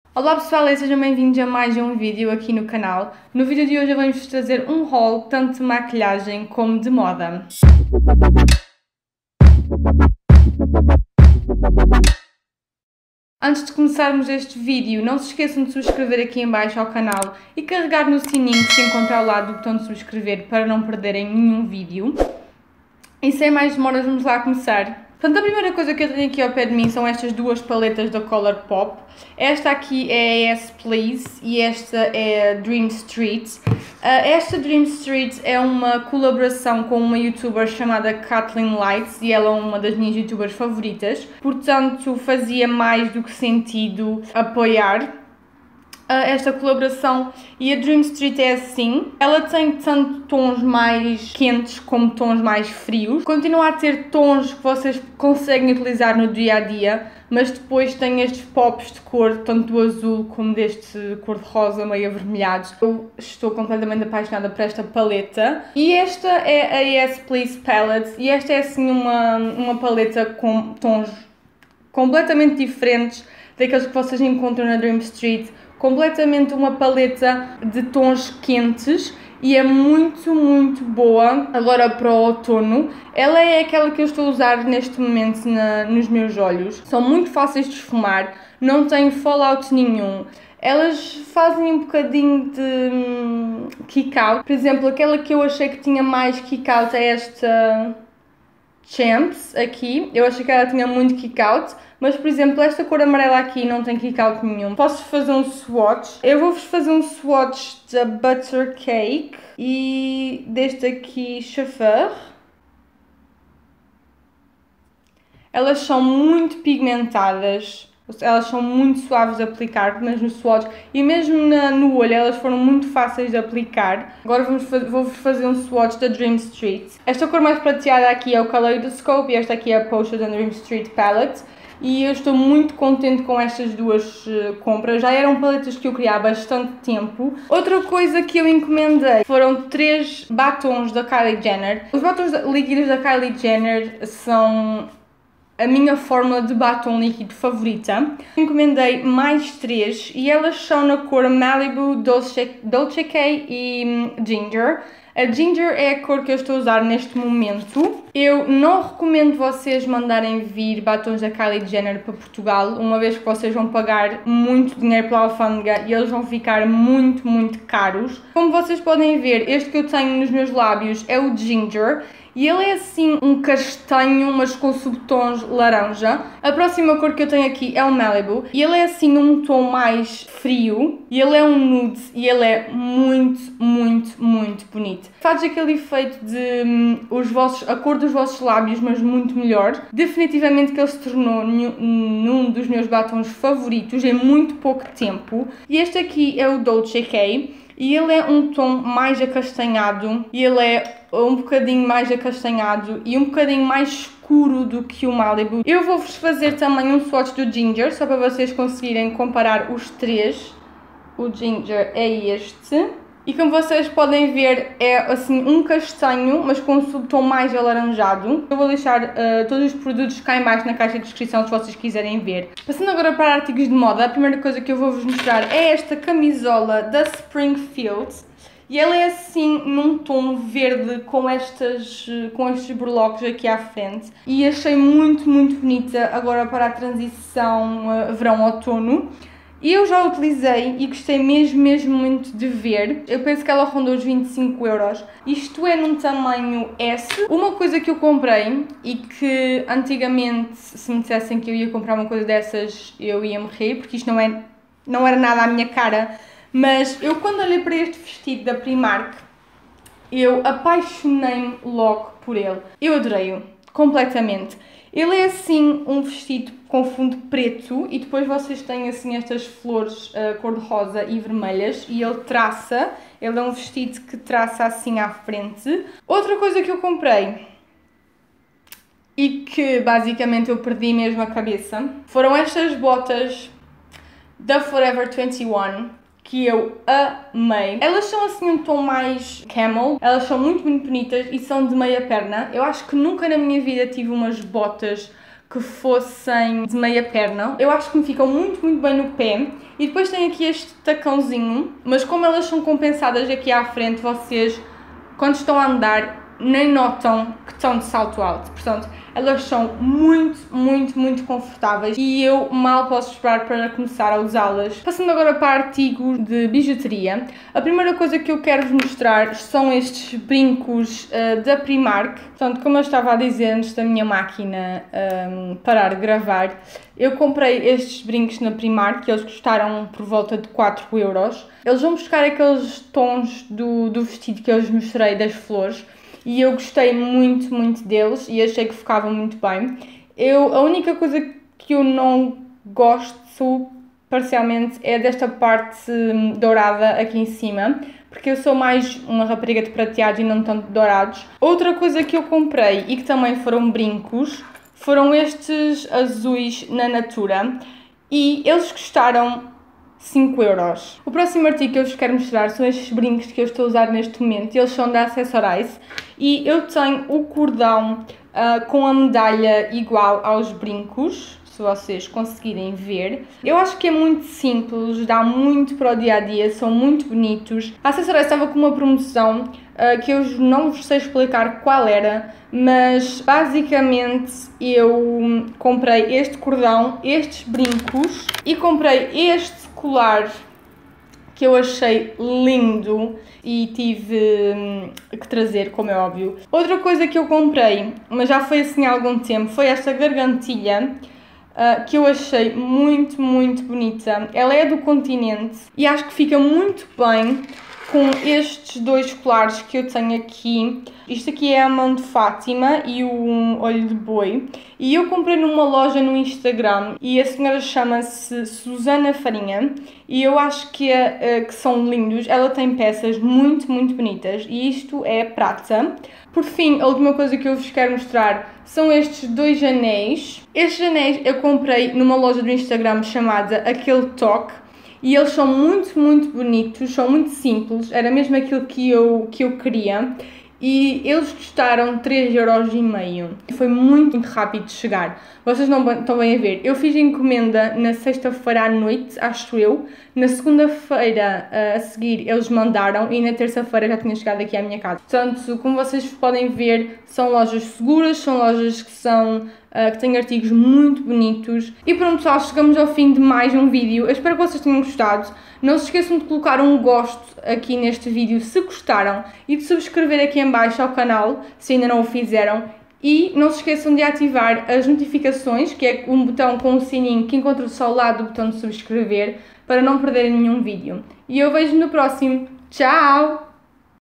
Olá pessoal, e sejam bem-vindos a mais um vídeo aqui no canal. No vídeo de hoje eu vou-vos trazer um haul tanto de maquilhagem como de moda. Antes de começarmos este vídeo, não se esqueçam de subscrever aqui em baixo ao canal e carregar no sininho que se encontra ao lado do botão de subscrever para não perderem nenhum vídeo. E sem mais demoras, vamos lá começar. Portanto, a primeira coisa que eu tenho aqui ao pé de mim são estas duas paletas da Colourpop. Esta aqui é a Yes Please e esta é a Dream Street. Esta Dream Street é uma colaboração com uma youtuber chamada Kathleen Lights e ela é uma das minhas youtubers favoritas. Portanto, fazia mais do que sentido apoiar esta colaboração. E a Dream Street é assim, ela tem tanto tons mais quentes como tons mais frios, continua a ter tons que vocês conseguem utilizar no dia a dia, mas depois tem estes pops de cor, tanto do azul como deste cor de rosa meio avermelhados. Eu estou completamente apaixonada por esta paleta. E esta é a Yes Please Palette e esta é assim uma paleta com tons completamente diferentes daqueles que vocês encontram na Dream Street. Completamente uma paleta de tons quentes e é muito boa agora para o outono. Ela é aquela que eu estou a usar neste momento nos meus olhos. São muito fáceis de esfumar, não têm fallout nenhum. Elas fazem um bocadinho de kick-out. Por exemplo, aquela que eu achei que tinha mais kick-out é esta Champs aqui. Eu achei que ela tinha muito kick-out. Mas, por exemplo, esta cor amarela aqui não tem kick-out nenhum. Posso fazer um swatch. Eu vou-vos fazer um swatch da Butter Cake e deste aqui Chauffeur. Elas são muito pigmentadas. Elas são muito suaves de aplicar, mas no swatch e mesmo no olho elas foram muito fáceis de aplicar. Agora vou-vos fazer um swatch da Dream Street. Esta cor mais prateada aqui é o Kaleidoscope e esta aqui é a Potion da Dream Street Palette. E eu estou muito contente com estas duas compras. Já eram paletas que eu queria há bastante tempo. Outra coisa que eu encomendei foram 3 batons da Kylie Jenner. Os batons líquidos da Kylie Jenner são a minha fórmula de batom líquido favorita. Encomendei mais 3 e elas são na cor Malibu, Dolce K e Ginger. A Ginger é a cor que eu estou a usar neste momento. Eu não recomendo vocês mandarem vir batons da Kylie Jenner para Portugal, uma vez que vocês vão pagar muito dinheiro pela alfândega e eles vão ficar muito caros. Como vocês podem ver, este que eu tenho nos meus lábios é o Ginger. E ele é assim um castanho, mas com subtons laranja. A próxima cor que eu tenho aqui é o Malibu. E ele é assim um tom mais frio. E ele é um nude. E ele é muito bonito. Faz aquele efeito de a cor dos vossos lábios, mas muito melhor. Definitivamente que ele se tornou num dos meus batons favoritos em muito pouco tempo. E este aqui é o Dolce K. E ele é um tom mais acastanhado, e ele é um bocadinho mais acastanhado e um bocadinho mais escuro do que o Malibu. Eu vou-vos fazer também um swatch do Ginger, só para vocês conseguirem comparar os 3. O Ginger é este. E como vocês podem ver, é assim um castanho, mas com um subtom mais alaranjado. Eu vou deixar todos os produtos cá em baixo na caixa de descrição se vocês quiserem ver. Passando agora para artigos de moda, a primeira coisa que eu vou vos mostrar é esta camisola da Springfield. E ela é assim num tom verde com estes burlocos aqui à frente. E achei muito bonita agora para a transição verão-outono. E eu já utilizei e gostei mesmo muito de ver. Eu penso que ela rondou os 25 euros. Isto é num tamanho S. Uma coisa que eu comprei e que antigamente, se me dissessem que eu ia comprar uma coisa dessas, eu ia morrer, porque isto não era nada à minha cara. Mas eu quando olhei para este vestido da Primark, eu apaixonei-me logo por ele. Eu adorei-o completamente. Ele é assim um vestido com fundo preto e depois vocês têm assim estas flores cor-de-rosa e vermelhas e ele é um vestido que traça assim à frente. Outra coisa que eu comprei e que basicamente eu perdi mesmo a cabeça foram estas botas da Forever 21. Que eu amei. Elas são assim um tom mais camel, elas são muito bonitas e são de meia perna. Eu acho que nunca na minha vida tive umas botas que fossem de meia perna. Eu acho que me ficam muito, muito bem no pé. E depois tem aqui este tacãozinho, mas como elas são compensadas aqui à frente, vocês, quando estão a andar, nem notam que estão de salto alto. Portanto, elas são muito, muito, muito confortáveis e eu mal posso esperar para começar a usá-las. Passando agora para artigos de bijuteria, a primeira coisa que eu quero vos mostrar são estes brincos da Primark. Portanto, como eu estava a dizer antes da minha máquina parar de gravar, eu comprei estes brincos na Primark, que eles custaram por volta de 4€. Eles vão buscar aqueles tons do vestido que eu vos mostrei das flores. E eu gostei muito, muito deles e achei que ficavam muito bem. A única coisa que eu não gosto, parcialmente, é desta parte dourada aqui em cima, porque eu sou mais uma rapariga de prateados e não tanto de dourados. Outra coisa que eu comprei e que também foram brincos, foram estes azuis na Natura e eles custaram 5€. O próximo artigo que eu vos quero mostrar são estes brincos que eu estou a usar neste momento. Eles são da Accessorize e eu tenho o cordão com a medalha igual aos brincos, se vocês conseguirem ver. Eu acho que é muito simples, dá muito para o dia-a-dia, são muito bonitos. A Accessorize estava com uma promoção que eu não vos sei explicar qual era, mas basicamente eu comprei este cordão, estes brincos e comprei este colar que eu achei lindo e tive que trazer, como é óbvio. Outra coisa que eu comprei, mas já foi assim há algum tempo, foi esta gargantilha que eu achei muito, muito bonita. Ela é do Continente e acho que fica muito bem com estes dois colares que eu tenho aqui. Isto aqui é a mão de Fátima e o olho de boi. E eu comprei numa loja no Instagram e a senhora chama-se Susana Farinha e eu acho que são lindos. Ela tem peças muito, muito bonitas e isto é prata. Por fim, a última coisa que eu vos quero mostrar são estes dois anéis. Estes anéis eu comprei numa loja do Instagram chamada Aquele Toque. E eles são muito, muito bonitos, são muito simples, era mesmo aquilo que eu queria. E eles custaram 3,5€. Foi muito, muito rápido de chegar. Vocês não estão bem a ver. Eu fiz a encomenda na sexta-feira à noite, acho eu. Na segunda-feira a seguir eles mandaram e na terça-feira já tinha chegado aqui à minha casa. Portanto, como vocês podem ver, são lojas seguras, são lojas que têm artigos muito bonitos. E pronto, pessoal, chegamos ao fim de mais um vídeo. Eu espero que vocês tenham gostado. Não se esqueçam de colocar um gosto aqui neste vídeo se gostaram e de subscrever aqui em baixo ao canal se ainda não o fizeram. E não se esqueçam de ativar as notificações, que é um botão com um sininho que encontra-se ao lado do botão de subscrever, para não perderem nenhum vídeo. E eu vejo no próximo. Tchau!